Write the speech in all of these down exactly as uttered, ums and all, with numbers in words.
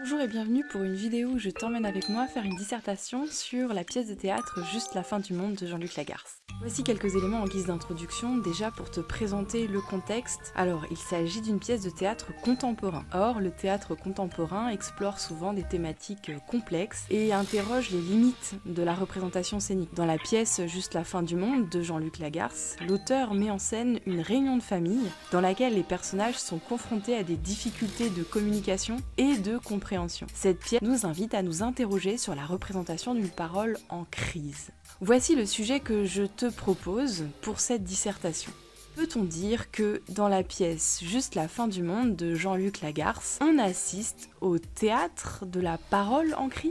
Bonjour et bienvenue pour une vidéo où je t'emmène avec moi faire une dissertation sur la pièce de théâtre Juste la fin du monde de Jean-Luc Lagarce. Voici quelques éléments en guise d'introduction, déjà pour te présenter le contexte. Alors, il s'agit d'une pièce de théâtre contemporain. Or, le théâtre contemporain explore souvent des thématiques complexes et interroge les limites de la représentation scénique. Dans la pièce Juste la fin du monde de Jean-Luc Lagarce, l'auteur met en scène une réunion de famille dans laquelle les personnages sont confrontés à des difficultés de communication et de compréhension. Cette pièce nous invite à nous interroger sur la représentation d'une parole en crise. Voici le sujet que je te propose pour cette dissertation. Peut-on dire que dans la pièce Juste la fin du monde de Jean-Luc Lagarce, on assiste au théâtre de la parole en crise ?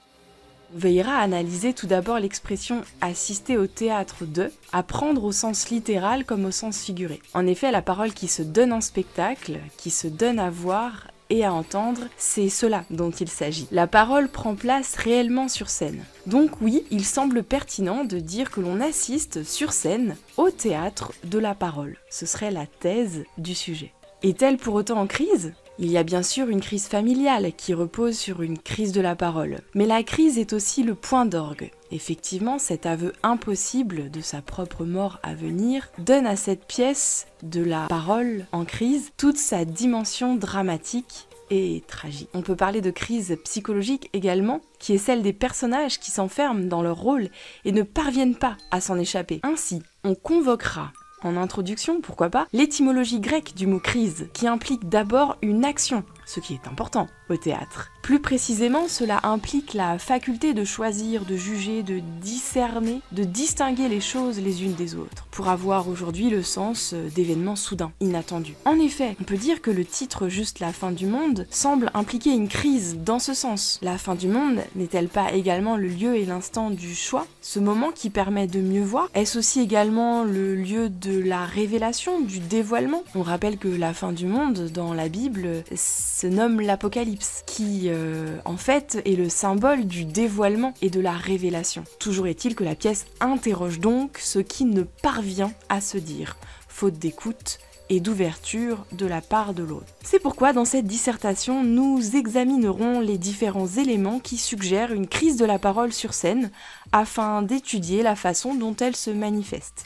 On veillera à analyser tout d'abord l'expression « assister au théâtre de », à prendre au sens littéral comme au sens figuré. En effet, la parole qui se donne en spectacle, qui se donne à voir et à entendre, c'est cela dont il s'agit. La parole prend place réellement sur scène. Donc oui, il semble pertinent de dire que l'on assiste sur scène au théâtre de la parole. Ce serait la thèse du sujet. Est-elle pour autant en crise ? Il y a bien sûr une crise familiale qui repose sur une crise de la parole. Mais la crise est aussi le point d'orgue. Effectivement, cet aveu impossible de sa propre mort à venir donne à cette pièce de la parole en crise toute sa dimension dramatique et tragique. On peut parler de crise psychologique également, qui est celle des personnages qui s'enferment dans leur rôle et ne parviennent pas à s'en échapper. Ainsi, on convoquera en introduction, pourquoi pas, l'étymologie grecque du mot crise, qui implique d'abord une action, ce qui est important au théâtre. Plus précisément, cela implique la faculté de choisir, de juger, de discerner, de distinguer les choses les unes des autres, pour avoir aujourd'hui le sens d'événements soudains, inattendus. En effet, on peut dire que le titre Juste la fin du monde semble impliquer une crise dans ce sens. La fin du monde n'est-elle pas également le lieu et l'instant du choix, ce moment qui permet de mieux voir? Est-ce aussi également le lieu de la révélation, du dévoilement? On rappelle que la fin du monde, dans la Bible, se nomme l'Apocalypse, qui euh, en fait est le symbole du dévoilement et de la révélation. Toujours est-il que la pièce interroge donc ce qui ne parvient à se dire, faute d'écoute et d'ouverture de la part de l'autre. C'est pourquoi dans cette dissertation, nous examinerons les différents éléments qui suggèrent une crise de la parole sur scène, afin d'étudier la façon dont elle se manifeste.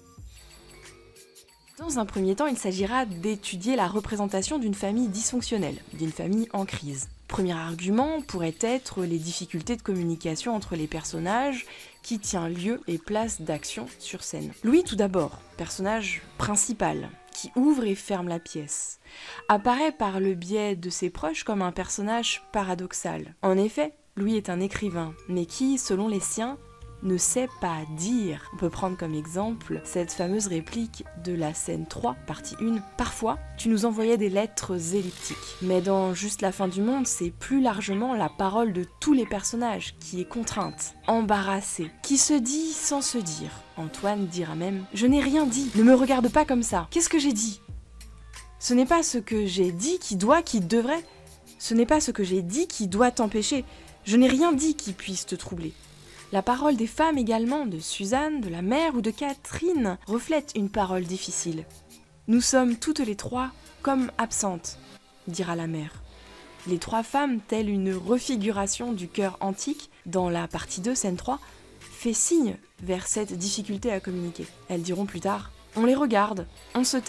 Dans un premier temps, il s'agira d'étudier la représentation d'une famille dysfonctionnelle, d'une famille en crise. Premier argument pourrait être les difficultés de communication entre les personnages qui tient lieu et place d'action sur scène. Louis tout d'abord, personnage principal, qui ouvre et ferme la pièce, apparaît par le biais de ses proches comme un personnage paradoxal. En effet, Louis est un écrivain, mais qui, selon les siens, ne sait pas dire. On peut prendre comme exemple cette fameuse réplique de la scène trois, partie un. Parfois, tu nous envoyais des lettres elliptiques. Mais dans Juste la fin du monde, c'est plus largement la parole de tous les personnages qui est contrainte, embarrassée, qui se dit sans se dire. Antoine dira même « Je n'ai rien dit, ne me regarde pas comme ça. Qu'est-ce que j'ai dit ? Ce n'est pas ce que j'ai dit qui doit, qui devrait. Ce n'est pas ce que j'ai dit qui doit t'empêcher. Je n'ai rien dit qui puisse te troubler. » La parole des femmes également, de Suzanne, de la mère ou de Catherine, reflète une parole difficile. Nous sommes toutes les trois comme absentes, dira la mère. Les trois femmes, telle une refiguration du cœur antique, dans la partie deux, scène trois, fait signe vers cette difficulté à communiquer. Elles diront plus tard « on les regarde, on se tait ».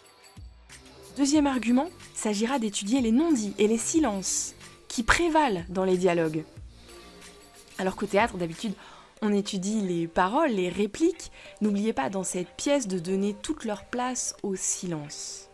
Deuxième argument, s'agira d'étudier les non-dits et les silences qui prévalent dans les dialogues. Alors qu'au théâtre, d'habitude, on étudie les paroles, les répliques. N'oubliez pas dans cette pièce de donner toute leur place au silence.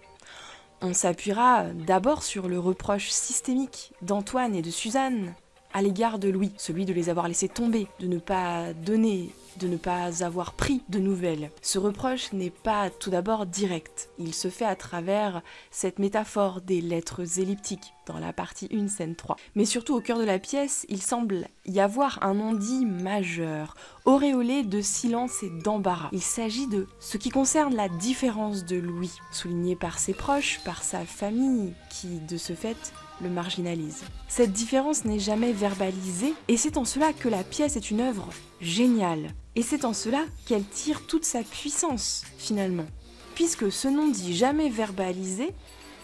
On s'appuiera d'abord sur le reproche systémique d'Antoine et de Suzanne à l'égard de Louis, celui de les avoir laissés tomber, de ne pas donner, de ne pas avoir pris de nouvelles. Ce reproche n'est pas tout d'abord direct. Il se fait à travers cette métaphore des lettres elliptiques dans la partie un, scène trois. Mais surtout au cœur de la pièce, il semble y avoir un non-dit majeur, auréolé de silence et d'embarras. Il s'agit de ce qui concerne la différence de Louis, souligné par ses proches, par sa famille, qui, de ce fait, le marginalise. Cette différence n'est jamais verbalisée, et c'est en cela que la pièce est une œuvre géniale. Et c'est en cela qu'elle tire toute sa puissance, finalement. Puisque ce non-dit jamais verbalisé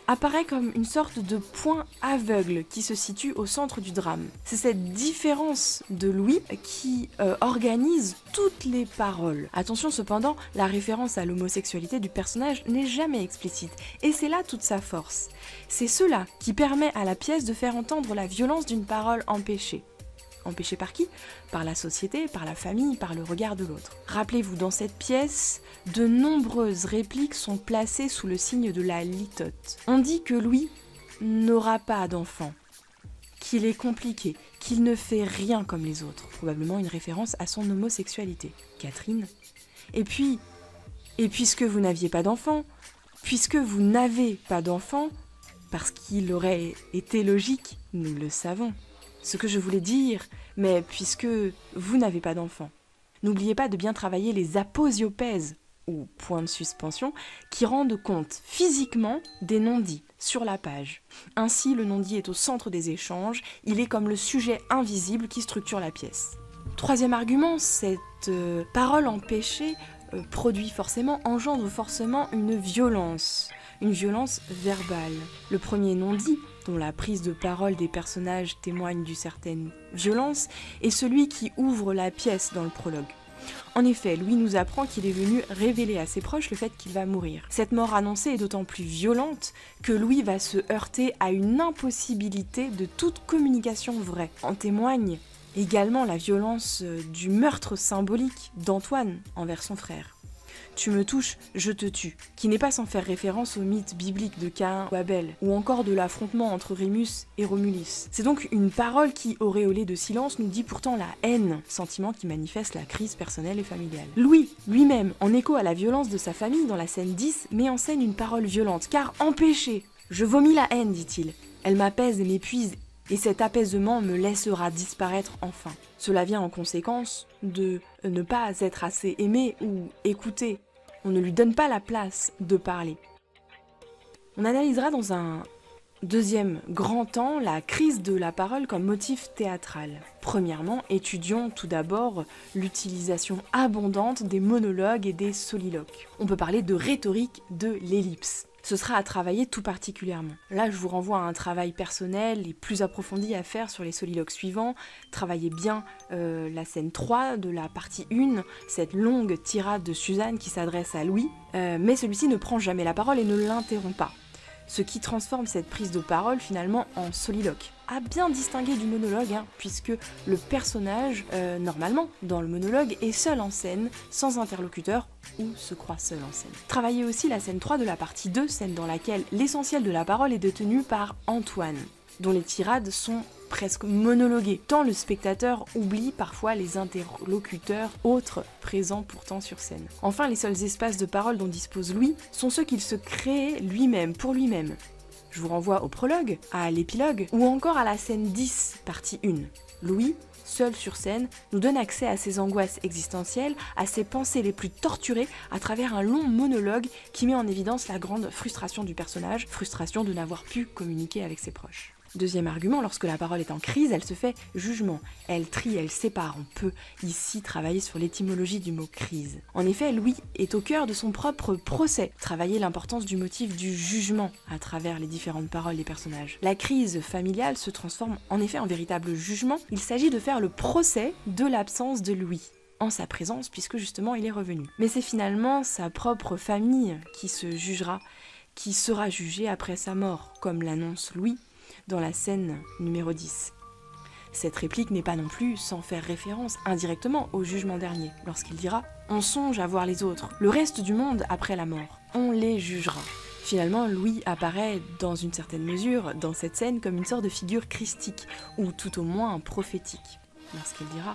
apparaît comme une sorte de point aveugle qui se situe au centre du drame. C'est cette différence de Louis qui euh, organise toutes les paroles. Attention cependant, la référence à l'homosexualité du personnage n'est jamais explicite, et c'est là toute sa force. C'est cela qui permet à la pièce de faire entendre la violence d'une parole empêchée. Empêchée par qui? Par la société, par la famille, par le regard de l'autre. Rappelez-vous, dans cette pièce, de nombreuses répliques sont placées sous le signe de la litote. On dit que Louis n'aura pas d'enfant, qu'il est compliqué, qu'il ne fait rien comme les autres. Probablement une référence à son homosexualité. Catherine. Et puis, et puisque vous n'aviez pas d'enfant, puisque vous n'avez pas d'enfant, parce qu'il aurait été logique, nous le savons. Ce que je voulais dire, mais puisque vous n'avez pas d'enfant, n'oubliez pas de bien travailler les aposiopèses, ou points de suspension, qui rendent compte physiquement des non-dits sur la page. Ainsi, le non-dit est au centre des échanges, il est comme le sujet invisible qui structure la pièce. Troisième argument, cette euh, parole empêchée euh, produit forcément, engendre forcément une violence, une violence verbale. Le premier non-dit, dont la prise de parole des personnages témoigne d'une certaine violence, est celui qui ouvre la pièce dans le prologue. En effet, Louis nous apprend qu'il est venu révéler à ses proches le fait qu'il va mourir. Cette mort annoncée est d'autant plus violente que Louis va se heurter à une impossibilité de toute communication vraie. En témoigne également la violence du meurtre symbolique d'Antoine envers son frère. Tu me touches, je te tue, qui n'est pas sans faire référence au mythe biblique de Caïn ou Abel, ou encore de l'affrontement entre Rémus et Romulus. C'est donc une parole qui, auréolée de silence, nous dit pourtant la haine, sentiment qui manifeste la crise personnelle et familiale. Louis, lui-même, en écho à la violence de sa famille dans la scène dix, met en scène une parole violente, car empêché. Je vomis la haine, dit-il. Elle m'apaise et m'épuise, et cet apaisement me laissera disparaître enfin. Cela vient en conséquence de ne pas être assez aimé ou écouté. On ne lui donne pas la place de parler. On analysera dans un deuxième grand temps la crise de la parole comme motif théâtral. Premièrement, étudions tout d'abord l'utilisation abondante des monologues et des soliloques. On peut parler de rhétorique de l'ellipse. Ce sera à travailler tout particulièrement. Là, je vous renvoie à un travail personnel et plus approfondi à faire sur les soliloques suivants. Travaillez bien euh, la scène trois de la partie un, cette longue tirade de Suzanne qui s'adresse à Louis, euh, mais celui-ci ne prend jamais la parole et ne l'interrompt pas. Ce qui transforme cette prise de parole finalement en soliloque. À bien distinguer du monologue, hein, puisque le personnage, euh, normalement, dans le monologue, est seul en scène, sans interlocuteur, ou se croit seul en scène. Travaillez aussi la scène trois de la partie deux, scène dans laquelle l'essentiel de la parole est détenu par Antoine, dont les tirades sont presque monologuées, tant le spectateur oublie parfois les interlocuteurs autres présents pourtant sur scène. Enfin, les seuls espaces de parole dont dispose Louis sont ceux qu'il se crée lui-même, pour lui-même. Je vous renvoie au prologue, à l'épilogue, ou encore à la scène dix, partie un. Louis, seul sur scène, nous donne accès à ses angoisses existentielles, à ses pensées les plus torturées, à travers un long monologue qui met en évidence la grande frustration du personnage, frustration de n'avoir pu communiquer avec ses proches. Deuxième argument, lorsque la parole est en crise, elle se fait jugement. Elle trie, elle sépare. On peut ici travailler sur l'étymologie du mot crise. En effet, Louis est au cœur de son propre procès. Travailler l'importance du motif du jugement à travers les différentes paroles des personnages. La crise familiale se transforme en effet en véritable jugement. Il s'agit de faire le procès de l'absence de Louis en sa présence, puisque justement il est revenu. Mais c'est finalement sa propre famille qui se jugera, qui sera jugée après sa mort, comme l'annonce Louis dans la scène numéro dix. Cette réplique n'est pas non plus sans faire référence indirectement au jugement dernier, lorsqu'il dira « On songe à voir les autres, le reste du monde après la mort, on les jugera ». Finalement, Louis apparaît dans une certaine mesure dans cette scène comme une sorte de figure christique, ou tout au moins prophétique, lorsqu'il dira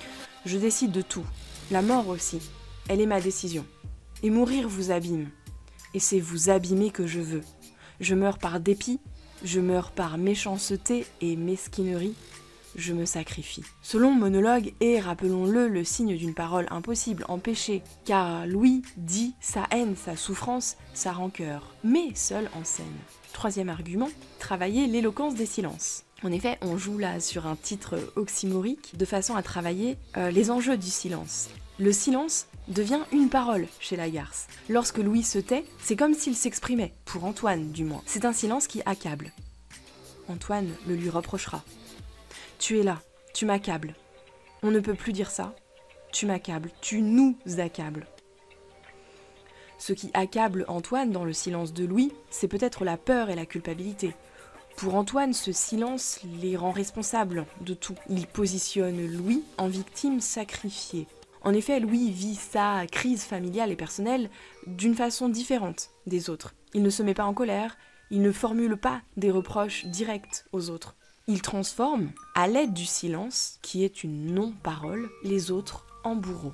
« Je décide de tout, la mort aussi, elle est ma décision, et mourir vous abîme, et c'est vous abîmer que je veux. Je meurs par dépit, je meurs par méchanceté et mesquinerie, je me sacrifie. » Ce long monologue est, rappelons-le, le signe d'une parole impossible, empêchée, car Louis dit sa haine, sa souffrance, sa rancœur, mais seul en scène. Troisième argument, travailler l'éloquence des silences. En effet, on joue là sur un titre oxymorique, de façon à travailler euh, les enjeux du silence. Le silence devient une parole chez Lagarce. Lorsque Louis se tait, c'est comme s'il s'exprimait, pour Antoine du moins. C'est un silence qui accable. Antoine le lui reprochera. « Tu es là, tu m'accables. On ne peut plus dire ça. Tu m'accables, tu nous accables. » Ce qui accable Antoine dans le silence de Louis, c'est peut-être la peur et la culpabilité. Pour Antoine, ce silence les rend responsables de tout. Il positionne Louis en victime sacrifiée. En effet, Louis vit sa crise familiale et personnelle d'une façon différente des autres. Il ne se met pas en colère, il ne formule pas des reproches directs aux autres. Il transforme, à l'aide du silence, qui est une non-parole, les autres en bourreaux.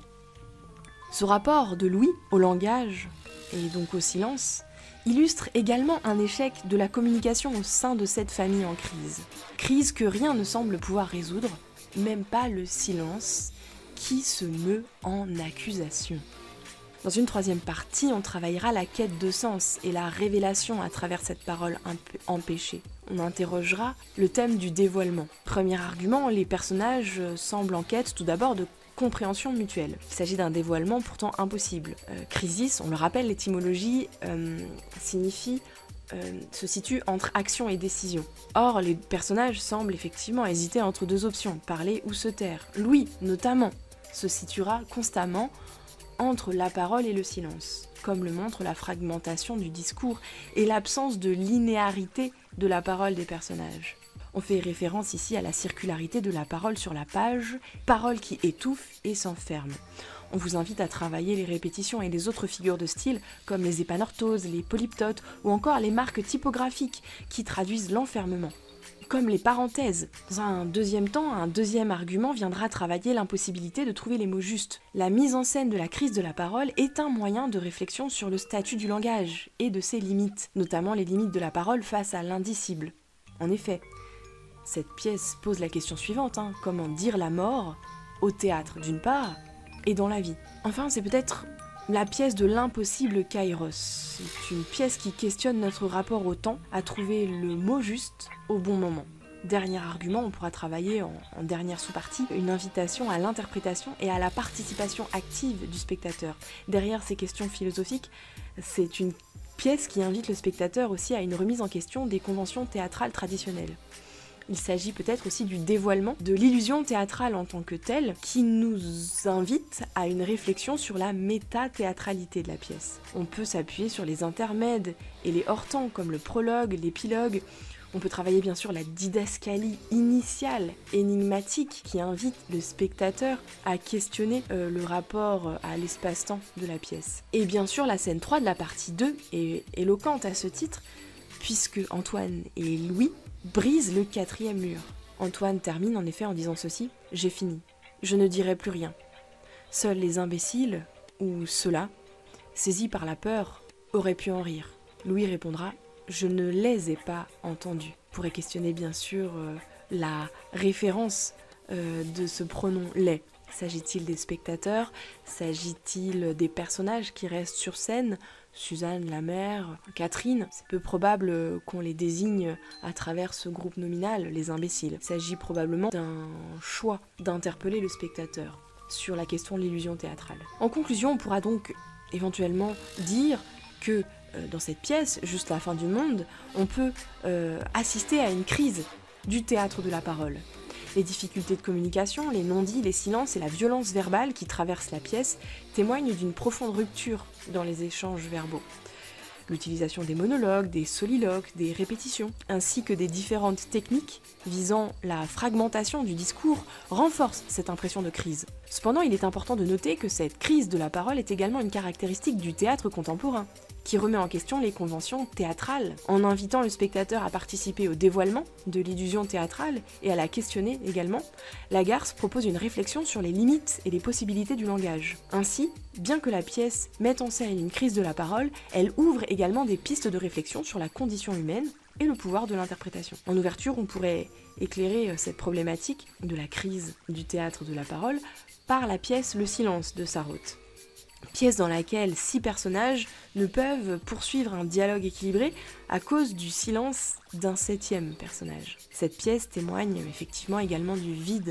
Ce rapport de Louis au langage, et donc au silence, illustre également un échec de la communication au sein de cette famille en crise. Crise que rien ne semble pouvoir résoudre, même pas le silence, qui se meut en accusation. Dans une troisième partie, on travaillera la quête de sens et la révélation à travers cette parole empêchée. On interrogera le thème du dévoilement. Premier argument, les personnages semblent en quête tout d'abord de compréhension mutuelle. Il s'agit d'un dévoilement pourtant impossible. Euh, crisis, on le rappelle, l'étymologie euh, signifie euh, se situe entre action et décision. Or, les personnages semblent effectivement hésiter entre deux options, parler ou se taire. Louis, notamment, se situera constamment entre la parole et le silence, comme le montre la fragmentation du discours et l'absence de linéarité de la parole des personnages. On fait référence ici à la circularité de la parole sur la page, parole qui étouffe et s'enferme. On vous invite à travailler les répétitions et les autres figures de style, comme les épanorthoses, les polyptotes ou encore les marques typographiques qui traduisent l'enfermement. Comme les parenthèses. Dans un deuxième temps, un deuxième argument viendra travailler l'impossibilité de trouver les mots justes. La mise en scène de la crise de la parole est un moyen de réflexion sur le statut du langage et de ses limites, notamment les limites de la parole face à l'indicible. En effet, cette pièce pose la question suivante, hein, comment dire la mort au théâtre d'une part et dans la vie. Enfin, c'est peut-être la pièce de l'impossible Kairos. C'est une pièce qui questionne notre rapport au temps, à trouver le mot juste au bon moment. Dernier argument, on pourra travailler en, en dernière sous-partie, une invitation à l'interprétation et à la participation active du spectateur. Derrière ces questions philosophiques, c'est une pièce qui invite le spectateur aussi à une remise en question des conventions théâtrales traditionnelles. Il s'agit peut-être aussi du dévoilement de l'illusion théâtrale en tant que telle, qui nous invite à une réflexion sur la méta-théâtralité de la pièce. On peut s'appuyer sur les intermèdes et les hors-temps, comme le prologue, l'épilogue. On peut travailler bien sûr la didascalie initiale, énigmatique, qui invite le spectateur à questionner euh, le rapport à l'espace-temps de la pièce. Et bien sûr, la scène trois de la partie deux est éloquente à ce titre, puisque Antoine et Louis brise le quatrième mur. Antoine termine en effet en disant ceci : « J'ai fini. Je ne dirai plus rien. Seuls les imbéciles, ou ceux-là, saisis par la peur, auraient pu en rire. » Louis répondra : « Je ne les ai pas entendus. » On pourrait questionner bien sûr euh, la référence euh, de ce pronom « les ». S'agit-il des spectateurs ? S'agit-il des personnages qui restent sur scène ? Suzanne, la mère, Catherine, c'est peu probable qu'on les désigne à travers ce groupe nominal, les imbéciles. Il s'agit probablement d'un choix d'interpeller le spectateur sur la question de l'illusion théâtrale. En conclusion, on pourra donc éventuellement dire que euh, dans cette pièce, juste la fin du monde, on peut euh, assister à une crise du théâtre de la parole. Les difficultés de communication, les non-dits, les silences et la violence verbale qui traversent la pièce témoignent d'une profonde rupture dans les échanges verbaux. L'utilisation des monologues, des soliloques, des répétitions, ainsi que des différentes techniques visant la fragmentation du discours renforce cette impression de crise. Cependant, il est important de noter que cette crise de la parole est également une caractéristique du théâtre contemporain, qui remet en question les conventions théâtrales, en invitant le spectateur à participer au dévoilement de l'illusion théâtrale et à la questionner également. Lagarce propose une réflexion sur les limites et les possibilités du langage. Ainsi, bien que la pièce mette en scène une crise de la parole, elle ouvre également des pistes de réflexion sur la condition humaine et le pouvoir de l'interprétation. En ouverture, on pourrait éclairer cette problématique de la crise du théâtre de la parole par la pièce Le silence de Sarraute. Pièce dans laquelle six personnages ne peuvent poursuivre un dialogue équilibré à cause du silence d'un septième personnage. Cette pièce témoigne effectivement également du vide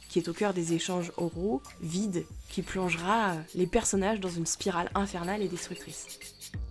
qui est au cœur des échanges oraux, vide, qui plongera les personnages dans une spirale infernale et destructrice.